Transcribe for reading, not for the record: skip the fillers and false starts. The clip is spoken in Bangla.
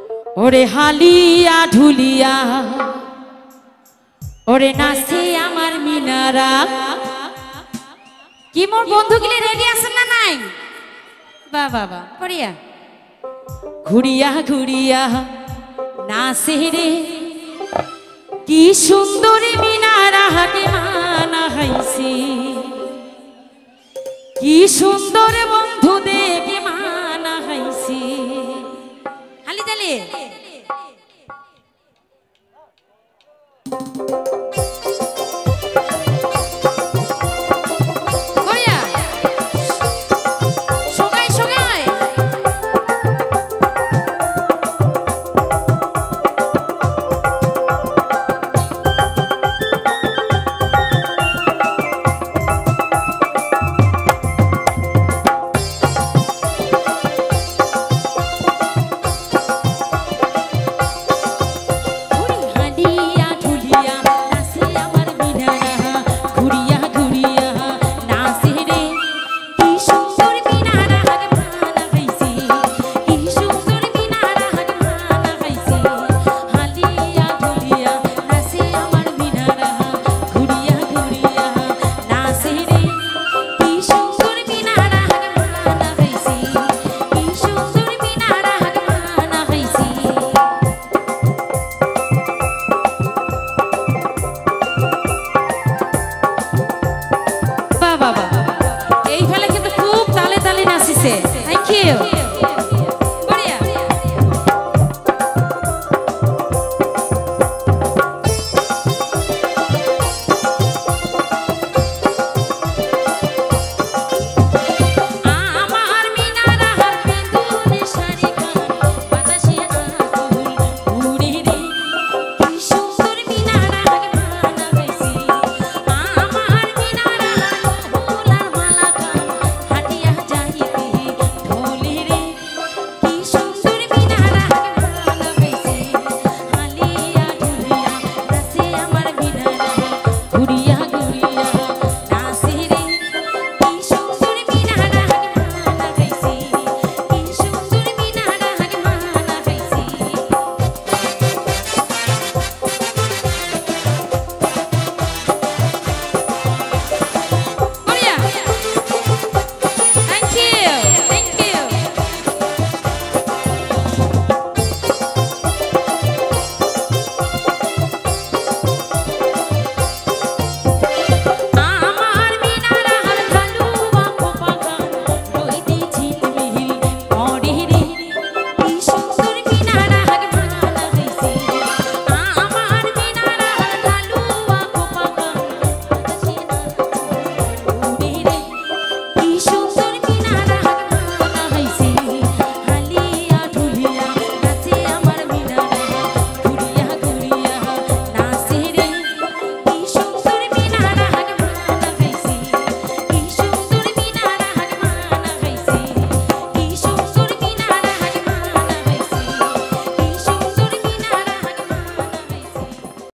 ওরে হালিয়া ঢুলিয়া ওরে নাচে আমার মিনারা। কি মোর বন্ধুগুলি রেডি আছেন না নাই? বাহ বাহ বাহ, করিয়া ঘুরিয়া ঘুরিয়া নাচে রে, কি সুন্দরী মিনারা হাতে মানা হাইছে, কি সুন্দর বন্ধু দেখে মানা হাইছে। হালি তালে